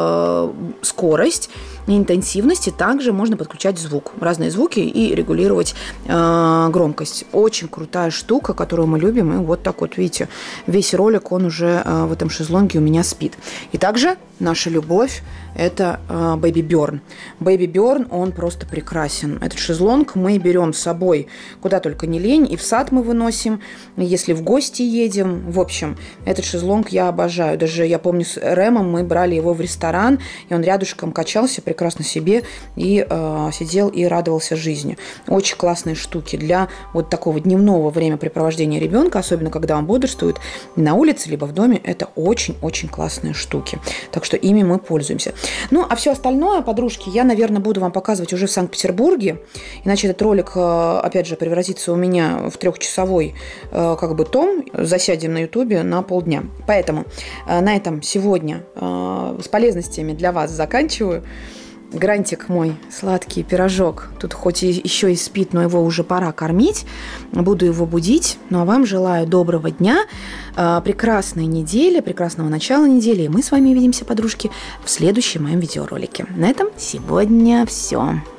скорость, интенсивность, и также можно подключать звук, разные звуки и регулировать громкость. Очень крутая штука, которую мы любим. И вот так вот, видите, весь ролик, он уже в этом шезлонге у меня спит. И также наша любовь – это Baby Bjorn. Baby Bjorn, он просто прекрасен. Этот шезлонг мы берем с собой куда только не лень. И в сад мы выносим, носим, если в гости едем. В общем, этот шезлонг я обожаю. Даже я помню, с Рэмом мы брали его в ресторан, и он рядышком качался прекрасно себе и сидел и радовался жизни. Очень классные штуки для вот такого дневного времяпрепровождения ребенка, особенно когда он бодрствует на улице либо в доме. Это очень-очень классные штуки. Так что ими мы пользуемся. Ну, а все остальное, подружки, я, наверное, буду вам показывать уже в Санкт-Петербурге. Иначе этот ролик, опять же, превратится у меня в 3-часовой как бы том. Засядем на Ютубе на полдня. Поэтому на этом сегодня с полезностями для вас заканчиваю. Грантик мой, сладкий пирожок. Тут хоть и еще и спит, но его уже пора кормить. Буду его будить. Ну, а вам желаю доброго дня, прекрасной недели, прекрасного начала недели. И мы с вами увидимся, подружки, в следующем моем видеоролике. На этом сегодня все.